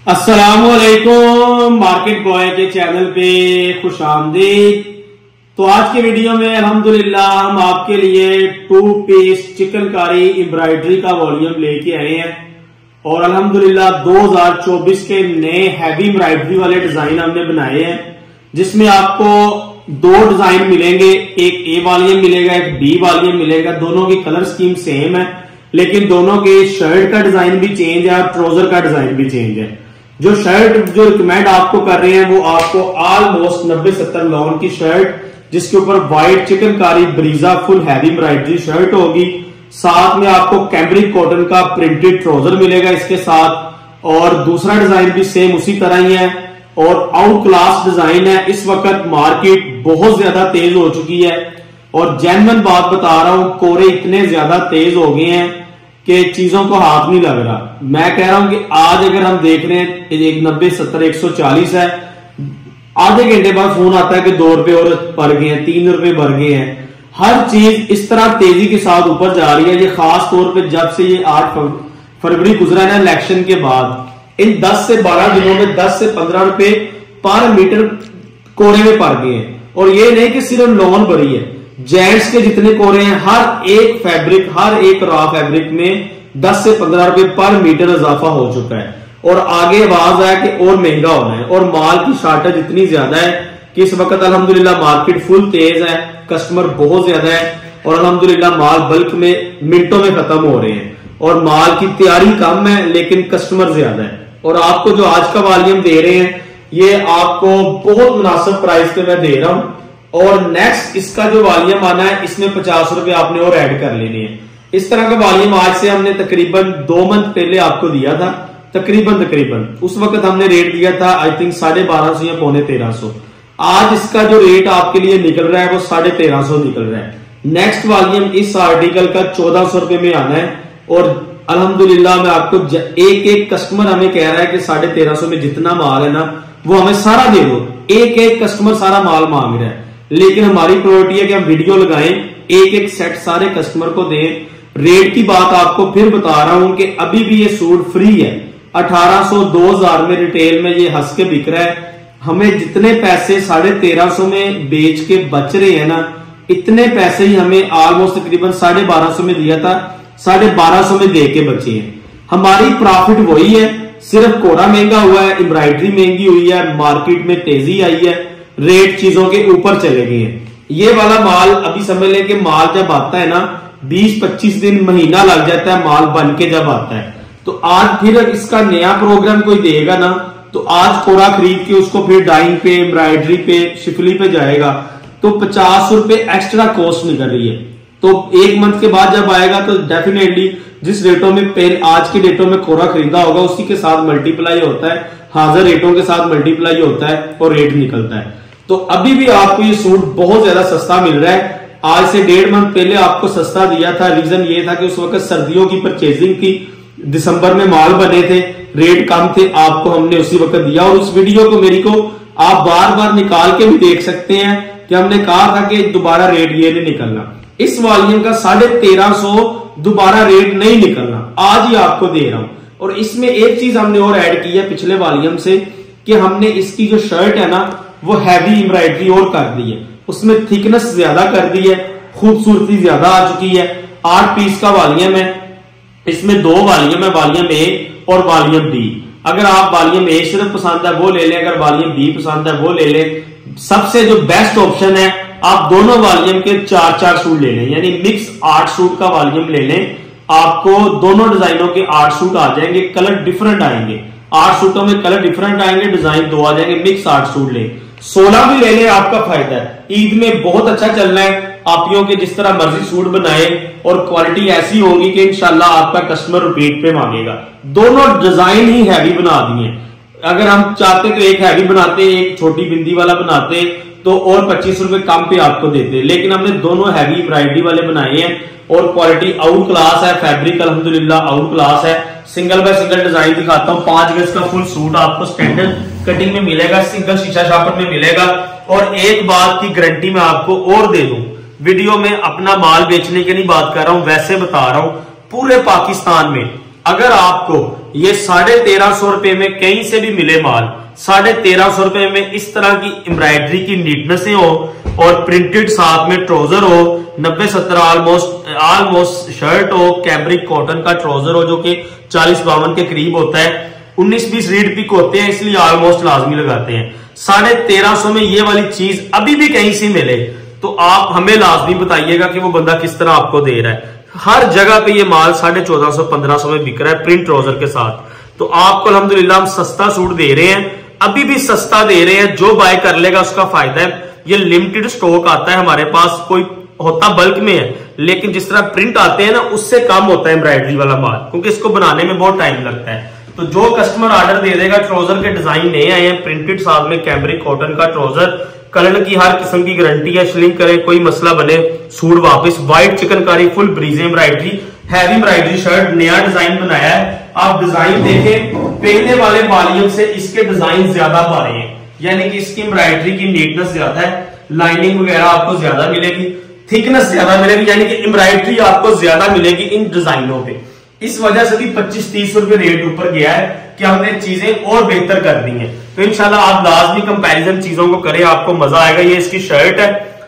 अस्सलामुअलैकुम market boy के channel पे खुश आमदीद। तो आज की वीडियो में अल्हम्दुलिल्लाह हम आपके लिए 2 पीस चिकनकारी एम्ब्रॉयडरी का वॉल्यूम लेके आए हैं और अल्हम्दुलिल्लाह 2024 के नए हैवी एम्ब्रॉयडरी वाले डिजाइन हमने बनाए हैं, जिसमें आपको 2 डिजाइन मिलेंगे। एक ए वॉल्यूम मिलेगा, एक बी वॉल्यूम मिलेगा। दोनों की कलर स्कीम सेम है, लेकिन दोनों के शर्ट का डिजाइन भी चेंज है और ट्राउजर का डिजाइन भी चेंज है। जो शर्ट जो रिकमेंड आपको कर रहे हैं वो आपको ऑलमोस्ट 90-70 लॉन की शर्ट, जिसके ऊपर व्हाइट चिकनकारी ब्रीजा फुल हैवी एम्ब्रॉयडरी शर्ट होगी। साथ में आपको कैम्ब्रिक कॉटन का प्रिंटेड ट्राउजर मिलेगा इसके साथ, और दूसरा डिजाइन भी सेम उसी तरह ही है और आउट क्लास डिजाइन है। इस वक्त मार्केट बहुत ज्यादा तेज हो चुकी है और जेन्युइन बात बता रहा हूं, कोरे इतने ज्यादा तेज हो गए हैं कि चीजों को हाथ नहीं लग रहा। मैं कह रहा हूं कि आज अगर हम देख रहे हैं 90, 70, 140 है, आधे घंटे बाद फोन आता है कि 2 रुपए और बढ़ गए हैं, 3 रुपए बढ़ गए हैं। हर चीज इस तरह तेजी के साथ ऊपर जा रही है। ये खास तौर पे जब से ये 8 फरवरी गुजरा है ना इलेक्शन के बाद, इन 10 से 12 दिनों में 10 से 15 रुपए पर मीटर कोरे में पड़ गए हैं। और ये नहीं कि सिर्फ लॉन बढ़ी है, जेंट्स के जितने कोरे हैं हर एक फैब्रिक, हर एक रॉ फैब्रिक में 10 से 15 रुपए पर मीटर इजाफा हो चुका है। और आगे आवाज है कि और महंगा होना है और माल की शॉर्टेज इतनी ज्यादा है कि इस वक्त अल्हम्दुलिल्लाह मार्केट फुल तेज है, कस्टमर बहुत ज्यादा है और अल्हम्दुलिल्लाह माल बल्क में मिनटों में खत्म हो रहे हैं और माल की तैयारी कम है लेकिन कस्टमर ज्यादा है। और आपको जो आज का वॉल्यूम दे रहे हैं ये आपको बहुत मुनासिब प्राइस पे मैं दे रहा हूं। और नेक्स्ट इसका जो वॉल्यूम आना है इसमें 50 रुपए आपने और ऐड कर लेने हैं। इस तरह का वॉल्यूम आज से हमने तकरीबन 2 मंथ पहले आपको दिया था। तकरीबन उस वक्त हमने रेट दिया था आई थिंक 1250 या 1350। आज इसका जो रेट आपके लिए निकल रहा है वो 1350 निकल रहा है। नेक्स्ट वॉल्यूम इस आर्टिकल का 1400 रुपए में आना है और अल्हम्दुलिल्लाह मैं आपको एक एक कस्टमर हमें कह रहा है कि 1350 में जितना माल है ना वो हमें सारा दे दो। एक एक कस्टमर सारा माल मांग रहा है, लेकिन हमारी प्रायोरिटी है कि हम वीडियो लगाएं, एक एक सेट सारे कस्टमर को दें। रेट की बात आपको फिर बता रहा हूं कि अभी भी ये सूट फ्री है। 1800 2000 में रिटेल में ये हंस के बिक रहा है। हमें जितने पैसे 1350 में बेच के बच रहे हैं ना, इतने पैसे ही हमें ऑलमोस्ट तकरीबन 1250 में दिया था, 1250 में दे के बचे हैं। हमारी प्रॉफिट वही है, सिर्फ कोरा महंगा हुआ है, एम्ब्रॉयडरी महंगी हुई है, मार्केट में तेजी आई है, रेट चीजों के ऊपर चले गए हैं। ये वाला माल अभी समझ लें कि माल जब आता है ना 20-25 दिन महीना लग जाता है माल बन के जब आता है। तो आज फिर इसका नया प्रोग्राम कोई देगा ना तो आज कोरा खरीद के उसको फिर डाइंग पे, एम्ब्रॉयडरी पे, शिफली पे जाएगा तो 50 रुपए एक्स्ट्रा कॉस्ट निकल रही है। तो 1 मंथ के बाद जब आएगा तो डेफिनेटली जिस रेटों में पहले आज के डेटों में कोरा खरीदा होगा उसी के साथ मल्टीप्लाई होता है, हाजिर रेटों के साथ मल्टीप्लाई होता है और रेट निकलता है। तो अभी भी आपको ये सूट बहुत ज्यादा सस्ता मिल रहा है। आज से 1.5 मंथ पहले आपको सस्ता दिया था, रीजन ये था कि उस वक्त सर्दियों की परचेजिंग थी, दिसंबर में माल बने थे, रेट कम थे, आपको हमने उसी वक्त दिया। और उस वीडियो को मेरी को आप बार बार निकाल के भी देख सकते हैं कि हमने कहा था कि दोबारा रेट ये नहीं निकलना। इस वॉल्यूम का 1350 दोबारा रेट नहीं निकलना, आज ही आपको दे रहा हूं। और इसमें एक चीज हमने और ऐड की है पिछले वॉल्यूम से कि हमने इसकी जो शर्ट है ना वो हैवी एम्ब्रॉयडरी और कर दी है, उसमें थिकनेस ज्यादा कर दी है, खूबसूरती ज्यादा आ चुकी है। 8 पीस का वॉल्यूम है, इसमें 2 वॉल्यूम है, वॉल्यूम ए और वॉल्यूम बी। अगर आप वॉल्यूम ए सिर्फ पसंद है वो ले लें, अगर वॉल्यूम बी पसंद है वो ले लें। सबसे जो बेस्ट ऑप्शन है आप दोनों वॉल्यूम के 4-4 सूट ले लें, यानी मिक्स 8 सूट का वॉल्यूम ले लें। आपको दोनों डिजाइनों के 8 सूट आ जाएंगे, कलर डिफरेंट आएंगे। 8 सूटों में कलर डिफरेंट आएंगे, डिजाइन 2 आ जाएंगे, मिक्स 8 सूट ले। 16 भी ले लें, आपका फायदा है। ईद में बहुत अच्छा चलना है, आपियों के जिस तरह मर्जी सूट बनाए और क्वालिटी ऐसी होगी कि इंशाल्लाह आपका कस्टमर रिपीट पे मांगेगा। दोनों डिजाइन ही हैवी बना दिए। अगर हम चाहते तो एक हैवी बनाते, एक छोटी बिंदी वाला बनाते तो और 25 रुपए कम पे आपको देते, लेकिन हमने दोनों हैवी एम्ब्रॉयडरी वाले बनाए हैं और क्वालिटी आउट क्लास है, फैब्रिक अल्हम्दुलिल्लाह आउट क्लास है। सिंगल बाय सिंगल डिजाइन दिखाता हूं। 5 गज का फुल सूट आपको स्टैंडर्ड कटिंग में मिलेगा, सिंगल शीशा शापर में मिलेगा। और एक बात की गारंटी मैं आपको और दे दूं, वीडियो में अपना माल बेचने की नहीं बात कर रहा हूं, वैसे बता रहा हूं, पूरे पाकिस्तान में अगर आपको ये 1350 रुपए में कहीं से भी मिले माल, 1350 रुपए में इस तरह की एम्ब्रॉयडरी की नीटनेसें हो और प्रिंटेड साथ में ट्राउजर हो, 90-70 ऑलमोस्ट शर्ट हो, कैमरिक कॉटन का ट्राउजर हो जो कि 40-52 के करीब होता है, 19-20 रीड पिक होते हैं इसलिए ऑलमोस्ट लाजमी लगाते हैं। 1350 में ये वाली चीज अभी भी कहीं से मिले तो आप हमें लाजमी बताइएगा कि वो बंदा किस तरह आपको दे रहा है। हर जगह पे ये माल 1450-1500 में बिक रहा है प्रिंट ट्राउजर के साथ। तो आपको अल्हम्दुलिल्लाह हम सस्ता सूट दे रहे हैं, अभी भी सस्ता दे रहे हैं, जो बाय कर लेगा उसका फायदा है। ये लिमिटेड स्टॉक आता है हमारे पास, कोई होता बल्क में है, लेकिन जिस तरह प्रिंट आते हैं ना उससे कम होता है एम्ब्रॉयडरी वाला माल, क्योंकि इसको बनाने में बहुत टाइम लगता है। तो जो कस्टमर ऑर्डर दे देगा, ट्राउजर के डिजाइन नए आए हैं प्रिंटेड साथ में कैमरिक कॉटन का ट्राउजर, कलर की हर किस्म की गारंटी है, श्रिंक करे कोई मसला बने सूट वापस। व्हाइट चिकनकारी फुल ब्रीजे एम्ब्रॉयडरी, हैवी एम्ब्रॉयडरी शर्ट, नया डिजाइन बनाया है। आप डिजाइन देखें, पहले वाले वॉल्यूम से इसके डिजाइन ज्यादा भारे हैं, यानी कि इसकी एम्ब्रॉयडरी की नीटनेस ज्यादा है, लाइनिंग वगैरह आपको ज्यादा मिलेगी, थिकनेस ज्यादा मिलेगी, यानी कि एम्ब्रॉयडरी आपको ज्यादा मिलेगी इन डिजाइनों पे। इस वजह से भी 25-30 रुपए रेट ऊपर गया है कि हमने चीजें और बेहतर कर दी हैं। तो इंशाल्लाह आप लाजमी कंपैरिजन चीजों को करें, आपको मजा आएगा। ये इसकी शर्ट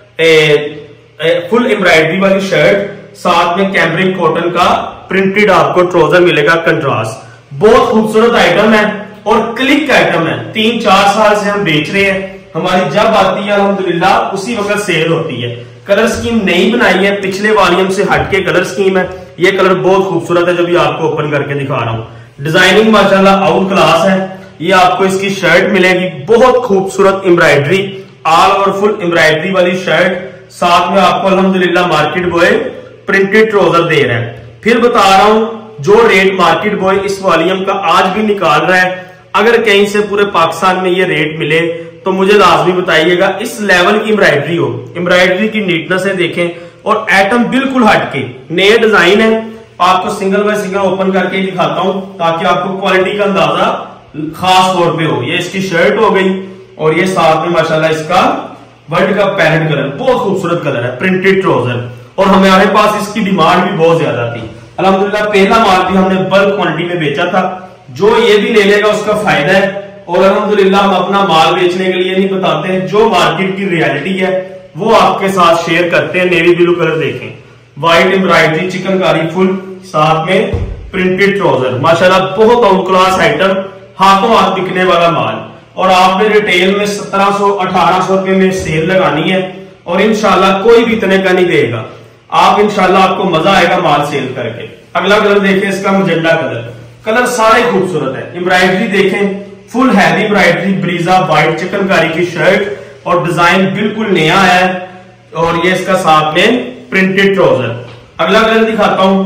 है, फुल एम्ब्रॉयडरी वाली शर्ट, साथ में कैमरिक कॉटन का प्रिंटेड आपको ट्राउजर मिलेगा कंट्रास्ट। बहुत खूबसूरत आइटम है और क्लिक आइटम है, 3-4 साल से हम बेच रहे हैं, हमारी जब आती है अल्हम्दुलिल्लाह उसी वक्त सेल होती है। कलर स्कीम नई बनाई है, पिछले वॉल्यूम से हटके कलर स्कीम है। ये कलर बहुत खूबसूरत है जो भी आपको ओपन करके दिखा रहा हूं। डिजाइनिंग माशाल्लाह आउट क्लास है। ये आपको इसकी शर्ट मिलेगी, बहुत खूबसूरत embroidery, all over full embroidery वाली शर्ट, साथ में आपको अल्हम्दुलिल्लाह मार्केट बॉय प्रिंटेड ट्राउजर दे रहा है। फिर बता रहा हूं जो रेट मार्केट बॉय इस वॉल्यूम का आज भी निकाल रहा है, अगर कहीं से पूरे पाकिस्तान में ये रेट मिले तो मुझे लाजमी बताइएगा। इस लेवल की एम्ब्रॉयडरी हो, एम्ब्रॉयडरी की नीटनेस है देखें, और एटम बिल्कुल हटके नए डिजाइन है। आपको सिंगल बाय सिंगल ओपन करके दिखाता हूं ताकि आपको क्वालिटी का अंदाजा खास तौर पे हो। ये इसकी शर्ट हो गई और ये साथ में माशाल्लाह इसका वर्ल्ड का पैरेट कलर, बहुत खूबसूरत कलर है, प्रिंटेड ट्राउजर, और हमारे पास इसकी डिमांड भी बहुत ज्यादा थी। अल्हम्दुलिल्लाह पहला माल भी हमने बल्क क्वांटिटी में बेचा था, जो ये भी ले लेगा उसका फायदा है। और अल्हम्दुलिल्लाह हम अपना माल बेचने के लिए नहीं बताते हैं, जो मार्केट की रियलिटी है वो आपके साथ शेयर करते हैं। नेवी ब्लू कलर देखें, व्हाइट एम्ब्रॉयडरी चिकनकारी फुल, साथ में प्रिंटेड ट्राउजर, माशाल्लाह बहुत आउट क्लास आइटम, हाथों हाथ बिकने वाला माल। और आपने रिटेल में 1700-1800 रुपए में सेल लगानी है और इंशाल्लाह कोई भी इतने का नहीं देगा। आप इंशाल्लाह आपको मजा आएगा माल सेल करके। अगला कलर देखें, इसका मजेंडा कलर, कलर सारे खूबसूरत है। एम्ब्रॉयडरी देखें, फुल हैवी एम्ब्रॉयडरी, ब्रीजा व्हाइट चिकनकारी की शर्ट और डिजाइन बिल्कुल नया है, और ये इसका साथ में प्रिंटेड ट्राउजर। अगला कलर दिखाता हूं,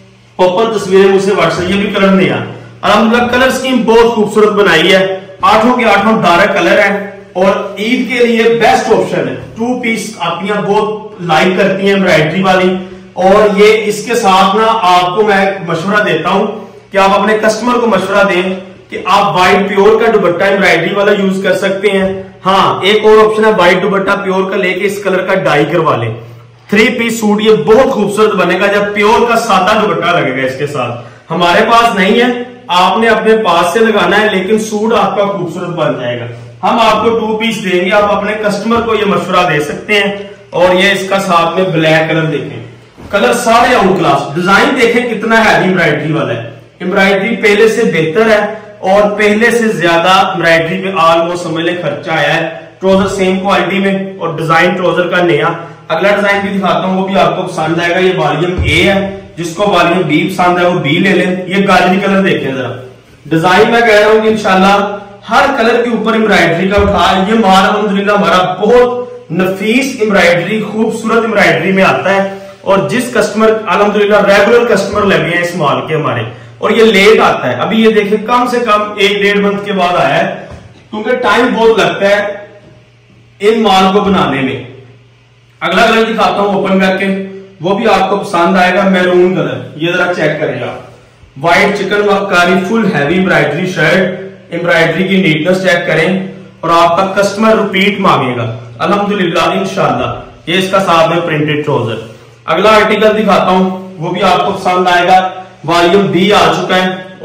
ओपन तस्वीरें मुझसे व्हाट्सएप, ये भी कलर नया। अल्हम्दुलिल्लाह कलर स्कीम बहुत खूबसूरत बनाई है, 8 के 8 डार्क कलर है और ईद के लिए बेस्ट ऑप्शन है। 2 पीस आपियां बहुत लाइक करती हैं एम्ब्रॉयडरी वाली, और ये इसके साथ ना आपको मैं मशवरा देता हूं कि आप अपने कस्टमर को मशवरा दें कि आप व्हाइट प्योर का दुपट्टा एम्ब्रॉयडरी वाला यूज कर सकते हैं। हाँ, एक और ऑप्शन है, व्हाइट दुपट्टा प्योर का लेके इस कलर का डाई करवा ले, 3 पीस सूट ये बहुत खूबसूरत बनेगा जब प्योर का सादा दुपट्टा लगेगा इसके साथ। हमारे पास नहीं है, आपने अपने पास से लगाना है, लेकिन सूट आपका खूबसूरत बन जाएगा। हम आपको 2 पीस देंगे, आप अपने कस्टमर को ये मशवरा दे सकते हैं। और ये इसका साथ में ब्लैक कलर देखें, कलर सारे आउट क्लास, डिजाइन देखें कितना हैवी एम्ब्रॉयडरी वाला है। एम्ब्रॉयडरी पहले से बेहतर है और पहले से ज्यादा एम्ब्रॉयडरी पे ऑलमोस्ट समझ ले खर्चा आया है। ट्राउजर सेम क्वालिटी में और डिजाइन ट्राउजर का नया। अगला डिजाइन भी दिखाता हूं, वो भी आपको पसंद आएगा। ये वॉल्यूम ए है, जिसको वॉल्यूम बी पसंद है वो बी ले लें। ये गाजरी कलर देखें जरा, डिजाइन मैं कह रहा हूं कि इंशाल्लाह हर कलर के ऊपर एम्ब्रॉयडरी का उठा। ये माल अल्हम्दुलिल्लाह हमारा बहुत नफीस एम्ब्रॉयडरी, खूबसूरत एम्ब्रॉयडरी में आता है, और जिस कस्टमर अल्हम्दुलिल्लाह रेगुलर कस्टमर लगे हैं इस माल के हमारे, और ये लेट आता है। अभी ये देखिए कम से कम 1-1.5 मंथ के बाद आया है, क्योंकि टाइम बहुत लगता है इन माल को बनाने में। अगला कलर दिखाता हूं ओपन करके, वो भी आपको पसंद आएगा, मैरून कलर। ये जरा चेक करें आप, white chikankari full heavy embroidery shirt, embroidery की नीटनेस चेक करें, और आपका कस्टमर रिपीट मांगेगा अल्हम्दुलिल्लाह इंशाल्लाह। ये इसका साथ में प्रिंटेड ट्राउजर। अगला आर्टिकल दिखाता हूं, वो भी आपको पसंद आएगा, वॉल्यूम बी आ चुका है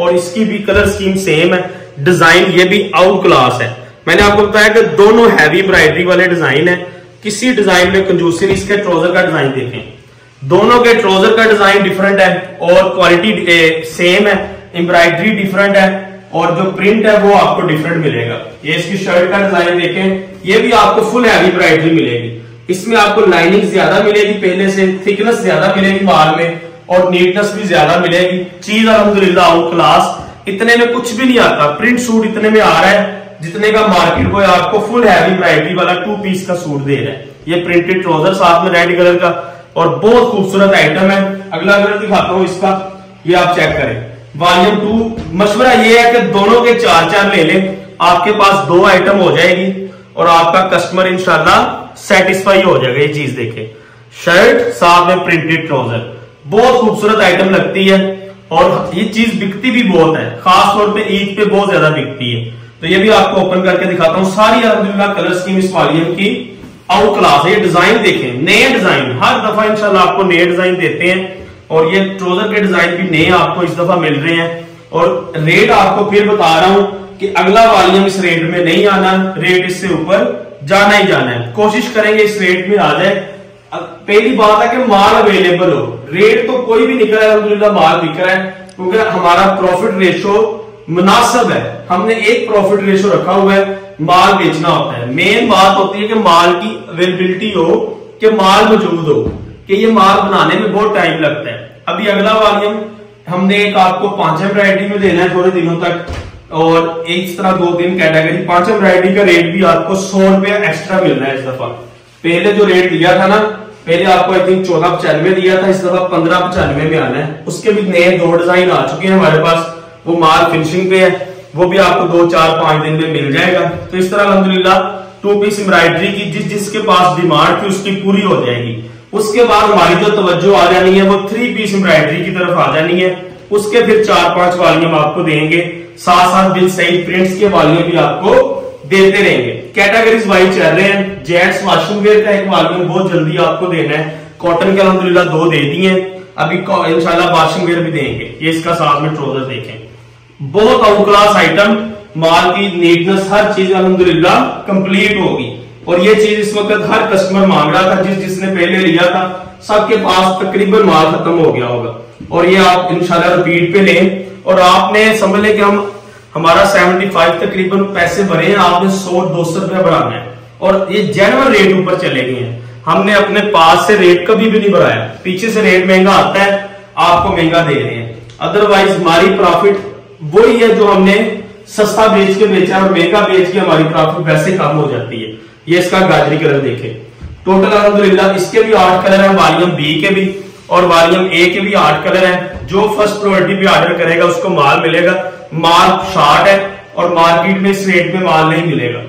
और इसकी भी कलर स्कीम सेम है, डिजाइन ये भी आउट क्लास है। मैंने आपको बताया कि दोनों हैवी एम्ब्रॉयडरी वाले डिजाइन है, किसी डिजाइन में कंजूसी नहीं। इसके ट्राउजर का डिजाइन देखें, दोनों के ट्राउजर का डिजाइन डिफरेंट है और क्वालिटी सेम है, एम्ब्रॉयडरी डिफरेंट है और जो प्रिंट है वो आपको डिफरेंट मिलेगा। ये इसकी शर्ट का डिजाइन देखें, ये भी आपको फुल हैवी एम्ब्रॉयडरी मिलेगी। इसमें आपको लाइनिंग ज्यादा मिलेगी, पहले से थिकनेस ज्यादा मिलेगी माल में और नीटनेस भी ज्यादा मिलेगी। चीज अल्हम्दुलिल्लाह आउट क्लास, इतने में कुछ भी नहीं आता। प्रिंट सूट इतने में आ रहा है जितने का मार्केट को आपको फुल हैवी एम्ब्रॉयडरी वाला 2 पीस का सूट दे रहा है। ये प्रिंटेड ट्राउजर साथ में रेड कलर का और बहुत खूबसूरत आइटम है। अगला कलर दिखाता हूं इसका, ये आप चेक करें। वॉल्यूम 2 मशवरा ये है कि दोनों के 4-4 ले लें, आपके पास 2 आइटम हो जाएगी और आपका कस्टमर इंशाल्लाह सेटिस्फाई हो जाएगा। ये चीज देखें, शर्ट साथ में प्रिंटेड ट्राउजर, बहुत खूबसूरत आइटम लगती है और ये चीज बिकती भी बहुत है, खास तौर पे ईद पे बहुत ज्यादा बिकती है। तो ये भी आपको ओपन करके दिखाता हूं। सारी अल्हम्दुलिल्लाह कलर स्कीम इस वॉल्यूम की आउट क्लास है। ये डिजाइन देखें, नए डिजाइन, हर दफा इंशाल्लाह आपको नए डिजाइन देते हैं और ये ट्राउजर के डिजाइन भी नए आपको इस दफा मिल रहे हैं। और रेट आपको फिर बता रहा हूं कि अगला वॉल्यूम इस रेट में नहीं आना, रेट इससे ऊपर जाना ही जाना है। कोशिश करेंगे इस रेट में आ जाए। पहली बात है कि माल अवेलेबल हो, रेट तो कोई भी निकल रहा है, अल्हम्दुलिल्लाह माल बिक रहा है क्योंकि हमारा प्रॉफिट रेशो मुनासिब है। हमने एक प्रॉफिट रेशो रखा हुआ है, माल बेचना होता है। मेन बात होती है कि माल की अवेलेबिलिटी हो, कि माल मौजूद हो, कि ये माल बनाने में बहुत टाइम लगता है। अभी अगला वॉल्यूम हमने एक आपको 5 एम्ब्रॉयडरी में देना है थोड़े दिनों तक और इस तरह 2-3 कैटेगरी। 5 एम्ब्रॉयडरी का रेट भी आपको 100 रुपया एक्स्ट्रा मिल रहा है इस दफा। पहले जो रेट दिया था ना, पहले आपको आई थिंक 1495 दिया था, इस दफा 1595 में आना है। उसके भी नए 2 डिजाइन आ चुके हैं हमारे पास, वो माल फिनिशिंग पे है, वो भी आपको 2-4-5 दिन में मिल जाएगा। तो इस तरह अल्हम्दुलिल्लाह 2 पीस एम्ब्रॉयडरी की जिसके पास डिमांड थी उसकी पूरी हो जाएगी। उसके बाद हमारी जो तवज्जो आ जानी है वो 3 पीस एम्ब्रॉयडरी की तरफ आ जानी है। उसके फिर 4-5 वॉल्यूम आपको देंगे, साथ साथ बिल सही प्रिंट्स के वॉल्यूम भी आपको देते रहेंगे। कैटेगरीज वाइज चल रहे हैं। जेंट्स वॉशिंग वेयर का एक वॉल्यूम बहुत जल्दी आपको देना है, कॉटन के अल्हम्दुलिल्लाह 2 दे दिए, अभी इंशाल्लाह वॉशिंग वेयर भी देंगे। ये इसका साथ में ट्राउजर देखें, बहुत आउट क्लास आइटम, माल की नीटनेस हर चीज अल्हम्दुलिल्लाह कंप्लीट होगी। और ये चीज इस वक्त हर कस्टमर मांग रहा था, जिसने पहले लिया था सबके पास तकरीबन माल खत्म हो गया होगा। और ये आप इंशाल्लाह रिपीट पे लें और आपने समझ लें कि हमारा 75 तकरीबन पैसे भरे हैं, आपने 100-200 रुपया बढ़ाना है और ये जेन्युइन रेट ऊपर चले गए हैं। हमने अपने पास से रेट कभी भी नहीं बढ़ाया, पीछे से रेट महंगा आता है, आपको महंगा दे रहे हैं। अदरवाइज हमारी प्रॉफिट वही है जो हमने सस्ता बेच के बेचा और महंगा बेच के हमारी प्रॉफिट वैसे कम हो जाती है। ये इसका गाजरी कलर देखें, टोटल अल्हम्दुलिल्लाह इसके भी 8 कलर है, वॉल्यूम बी के भी और वॉल्यूम ए के भी 8 कलर है। जो फर्स्ट प्रायोरिटी पे ऑर्डर करेगा उसको माल मिलेगा। माल शॉर्ट है और मार्केट में इस रेट में माल नहीं मिलेगा।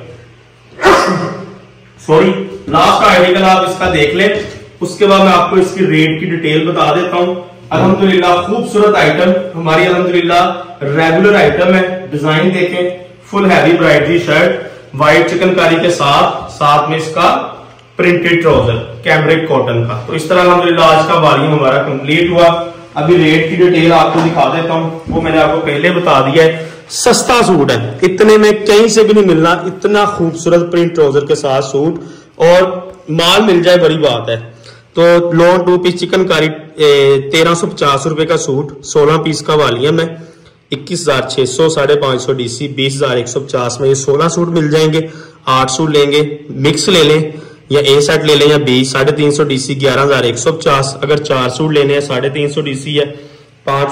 सॉरी, लास्ट का आर्टिकल आप इसका देख लें, उसके बाद मैं आपको इसकी रेट की डिटेल बता देता हूं। अल्हम्दुलिल्लाह खूबसूरत आइटम, हमारी अल्हम्दुलिल्लाह रेगुलर आइटम है। डिजाइन देखें, full heavy embroidery shirt, white chikankari के साथ में इसका प्रिंटेड ट्राउजर कैमरिक कॉटन का। तो इस तरह अल्हम्दुलिल्लाह आज का वॉल्यूम हमारा कंप्लीट हुआ। अभी रेट की डिटेल आपको दिखा देता हूं, वो मैंने आपको पहले बता दिया है। सस्ता सूट है, इतने में कहीं से भी नहीं मिलना, इतना खूबसूरत प्रिंट ट्राउजर के साथ सूट और माल मिल जाए बड़ी बात है। तो लॉन्ग 2 पीस चिकनकारी 1350 रुपए का सूट, 16 पीस का वॉल्यूम है, 21,600, 550 डीसी, 20,150 में ये 16 सूट मिल जाएंगे। 8 सूट लेंगे, मिक्स ले लें या ए सेट ले लें या 20, 350 डीसी 11,150। अगर 4 सूट लेने हैं 350 डीसी है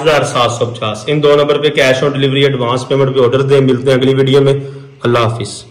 5,750। इन 2 नंबर पे cash on delivery advance payment पे ऑर्डर दें। मिलते हैं अगली वीडियो में। अल्लाह हाफिज।